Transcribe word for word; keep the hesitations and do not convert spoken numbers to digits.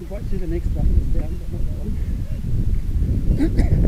can quite see the next one is down, but not that one.